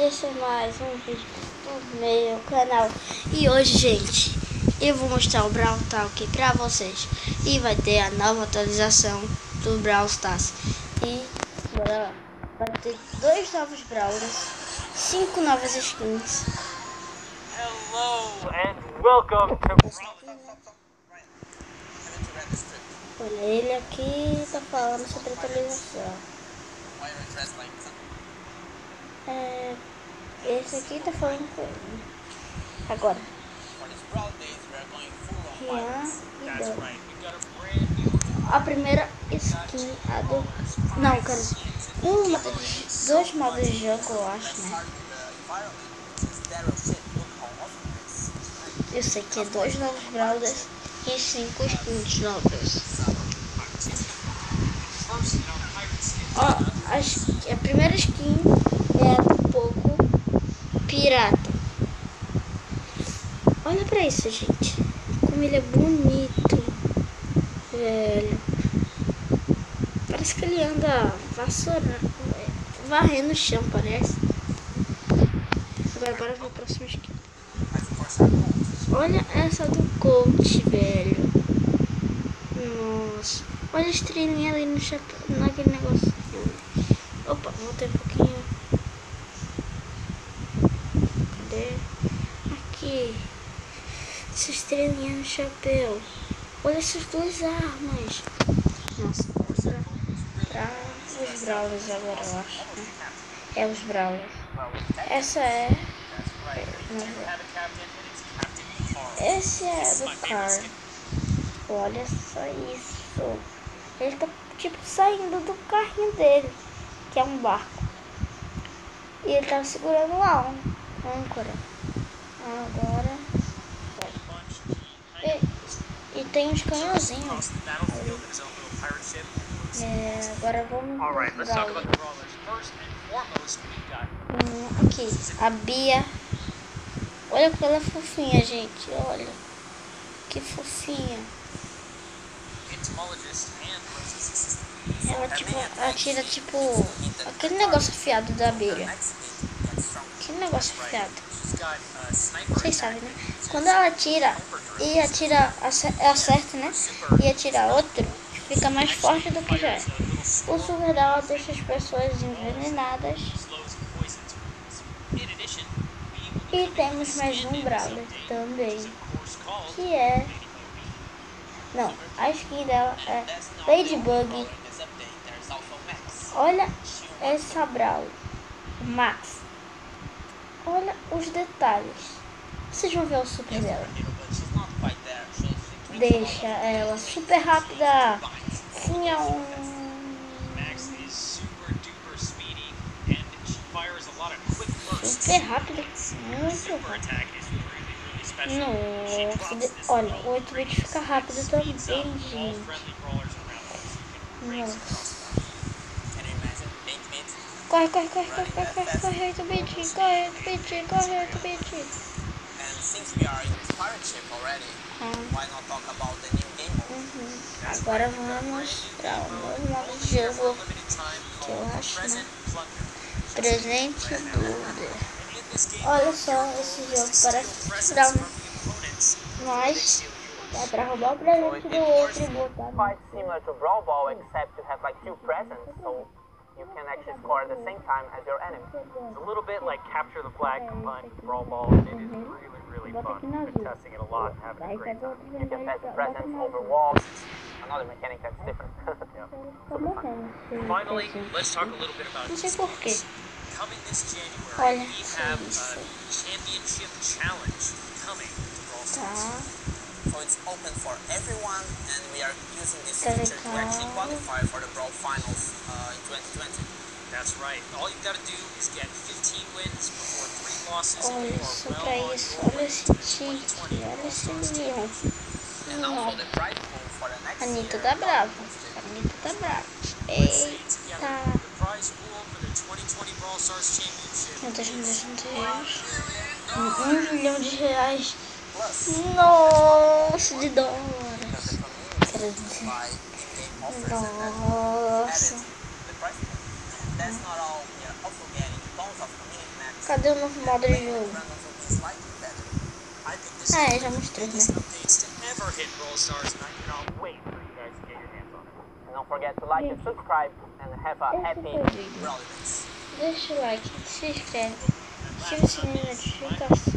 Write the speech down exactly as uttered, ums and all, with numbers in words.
esse é mais um vídeo do meu canal. E hoje, gente, eu vou mostrar o Brawl Talk pra vocês. E vai ter a nova atualização do Brawl Stars. E bora lá. Vai ter dois novos Brawlers, cinco novas skins. Hello and welcome to... Olha, ele aqui tá falando sobre atualização. É, esse aqui tá falando com ele. Agora. Rian e Dan. A primeira skin, a do... Não, cara. Uma, dois modos de jogo, eu acho, né? Eu sei que é dois novos Brawlers e cinco skins novas. Ó, a, a primeira skin é a do Poco Pirata. Olha pra isso, gente. Como ele é bonito, velho. Parece que ele anda vassourando, varrendo o chão, parece. Agora bora ver a próxima skin. Olha essa do Coach, velho. Nossa. Olha a estrelinha ali no chapéu, naquele negócio. Opa, voltei um pouquinho. Cadê? Aqui. Essa estrelinha no chapéu. Olha essas duas armas. Nossa, pra, pra os Brawlers agora, eu acho, né? É os Brawlers. Essa é... Esse é do Car. Olha só isso. Ele tá tipo saindo do carrinho dele, que é um barco. E ele tá segurando lá um âncora. Agora e, e tem uns canhãozinhos. É, agora vamos dar hum, aqui, a Bia. Olha como ela é fofinha, gente. Olha que fofinha. Ela tipo atira tipo aquele negócio afiado da abelha. Aquele negócio afiado. Vocês sabem, né? Quando ela atira e atira, acerta, né? E atira outro, fica mais forte do que já é. O super dela deixa as pessoas envenenadas. E temos mais um Brawler também, que é... Não, a skin dela é Ladybug. Olha essa Brawler, Max. Olha os detalhes. Vocês vão ver o super dela. Deixa ela super rápida. Sim, é um... Super rápido, muito rápido. Nossa, olha, o oito bit fica rápido também, gente. Nossa. Corre, corre, corre, corre, corre, corre, corre, oito bit, corre, oito bit, corre, oito bit. Uhum. Agora vamos para o novo modo de jogo, que eu acho, né? Presente dúvida. Olha só, esse jogo parece Brawl, mas dá pra roubar o presente do outro e botar. Quite similar to Brawl Ball, except you have like two presents, so you can actually score at the same time as your enemy. It's a little bit like Capture the Flag combined with Brawl Ball. It is really, really fun. I've been testing it a lot and having a great time. You can pass the presents over walls. Another mechanic that's different. Yeah. Finally, let's talk a little bit about Não sei por quê. coming this January. We have a championship challenge coming to Brawl Stars. So it's open for everyone, and we are using this feature to actually qualify for the Brawl Finals uh, in twenty twenty. That's right. All you've got to do is get fifteen wins before three losses, and Olha you are só well pra on isso, your olha way esse to the tique, twenty twenty olha Brawl esse Stars. leão. And also the prize pool for the next Anitta year. tá brava, Anitta tá brava. Eita. The prize pool for the twenty twenty Brawl Stars Championship. Quantas milhões de reais? Um milhão de reais. Nossa, de dólares. Quero dizer. Nossa. That's not all. We are also getting tons of community maps Cadê o novo modo de jogo? Random will be slightly better. I think this Ah, is é, já one of the mostrei, né? biggest updates to ever hit Brawl Stars, and I cannot wait for you guys to get your hands on it. And don't forget to like and subscribe and have a Esse happy foi o vídeo. Brawley days. Deixa o like, se inscreve, ativa o sininho de notificação.